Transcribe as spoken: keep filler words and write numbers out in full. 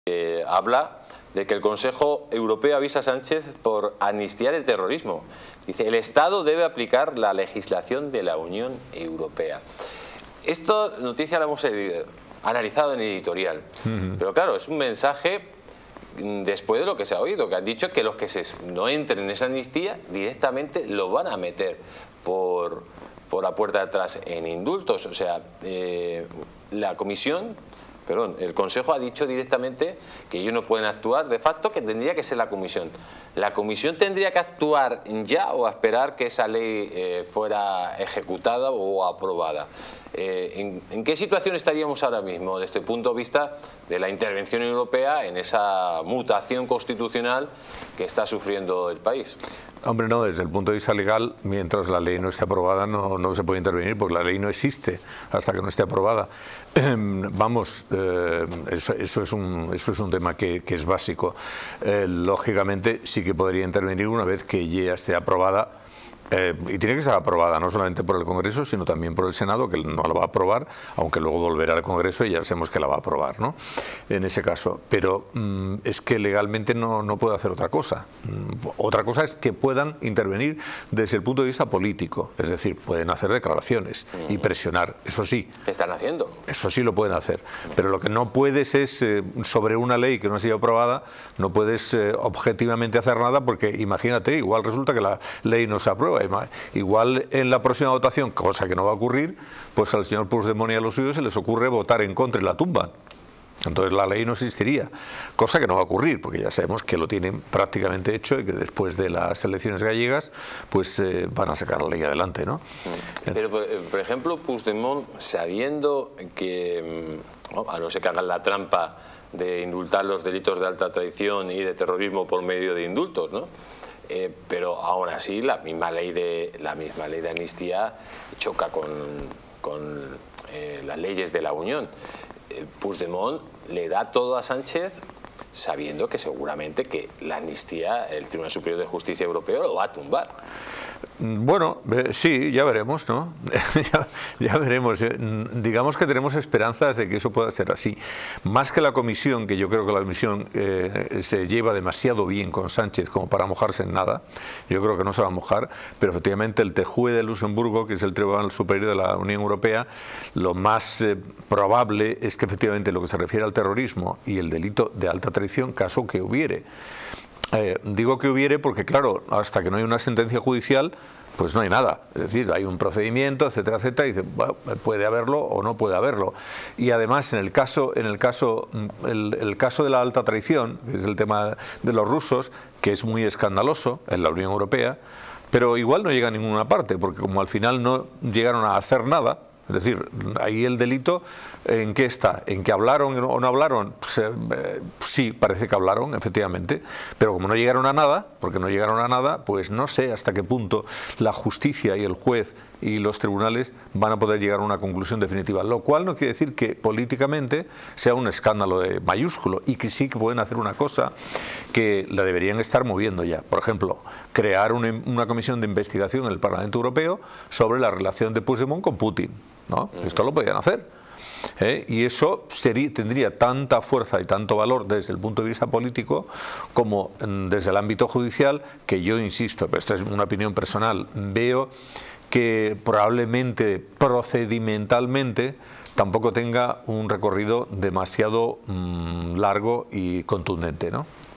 Eh, habla de que el Consejo Europeo avisa a Sánchez por amnistiar el terrorismo. Dice, el Estado debe aplicar la legislación de la Unión Europea. Esta noticia la hemos analizado en el editorial, uh-huh. pero claro, es un mensaje después de lo que se ha oído, que han dicho que los que se, no entren en esa amnistía directamente lo van a meter por, por la puerta de atrás en indultos. O sea, eh, la Comisión... Perdón, el Consejo ha dicho directamente que ellos no pueden actuar, de facto que tendría que ser la Comisión. ¿La Comisión tendría que actuar ya o a esperar que esa ley eh, fuera ejecutada o aprobada? Eh, ¿en, ¿En qué situación estaríamos ahora mismo desde el punto de vista de la intervención europea en esa mutación constitucional que está sufriendo el país? Hombre, no, desde el punto de vista legal, mientras la ley no esté aprobada no, no se puede intervenir, porque la ley no existe hasta que no esté aprobada. Vamos, eh, eso, eso, es un, eso es un tema que, que es básico. Eh, lógicamente sí que podría intervenir una vez que ya esté aprobada. Eh, y tiene que estar aprobada no solamente por el Congreso, sino también por el Senado, que no la va a aprobar, aunque luego volverá al Congreso y ya sabemos que la va a aprobar, ¿no? En ese caso. Pero mm, es que legalmente no, no puede hacer otra cosa. Mm, otra cosa es que puedan intervenir desde el punto de vista político, es decir, pueden hacer declaraciones y presionar, eso sí. ¿Qué están haciendo? Eso sí lo pueden hacer. Pero lo que no puedes es, eh, sobre una ley que no ha sido aprobada, no puedes eh, objetivamente hacer nada, porque imagínate, igual resulta que la ley no se aprueba. Igual en la próxima votación, cosa que no va a ocurrir, pues al señor Puigdemont y a los suyos se les ocurre votar en contra y la tumban. Entonces la ley no existiría, cosa que no va a ocurrir, porque ya sabemos que lo tienen prácticamente hecho y que después de las elecciones gallegas pues eh, van a sacar la ley adelante, ¿no? Pero, por, por ejemplo, Puigdemont, sabiendo que, a no ser que hagan la trampa de indultar los delitos de alta traición y de terrorismo por medio de indultos, ¿no? Eh, pero aún así la misma ley de la misma ley de amnistía choca con, con eh, las leyes de la Unión. Eh, Puigdemont le da todo a Sánchez sabiendo que seguramente que la amnistía el Tribunal Superior de Justicia Europeo lo va a tumbar. Bueno, eh, sí, ya veremos, ¿no? ya, ya veremos. Eh, digamos que tenemos esperanzas de que eso pueda ser así. Más que la Comisión, que yo creo que la Comisión eh, se lleva demasiado bien con Sánchez como para mojarse en nada. Yo creo que no se va a mojar, pero efectivamente el T J U E de Luxemburgo, que es el Tribunal Superior de la Unión Europea, lo más eh, probable es que efectivamente lo que se refiere al terrorismo y el delito de alta traición, caso que hubiere. Eh, digo que hubiere porque, claro, hasta que no hay una sentencia judicial, pues no hay nada. Es decir, hay un procedimiento, etcétera, etcétera, y dice, bueno, puede haberlo o no puede haberlo. Y además, en el caso, en el caso, el, el caso de la alta traición, que es el tema de los rusos, que es muy escandaloso en la Unión Europea, pero igual no llega a ninguna parte, porque como al final no llegaron a hacer nada. Es decir, ahí el delito, ¿en qué está? ¿En que hablaron o no hablaron? Pues, eh, sí, parece que hablaron, efectivamente, pero como no llegaron a nada, porque no llegaron a nada, pues no sé hasta qué punto la justicia y el juez y los tribunales van a poder llegar a una conclusión definitiva, lo cual no quiere decir que políticamente sea un escándalo de mayúsculo, y que sí que pueden hacer una cosa que la deberían estar moviendo ya. Por ejemplo, crear una, una comisión de investigación en el Parlamento Europeo sobre la relación de Puigdemont con Putin, ¿no? Esto lo podían hacer. ¿Eh? Y eso sería, tendría tanta fuerza y tanto valor desde el punto de vista político como desde el ámbito judicial, que yo insisto, pero esta es una opinión personal, veo que probablemente procedimentalmente tampoco tenga un recorrido demasiado mmm, largo y contundente, ¿no?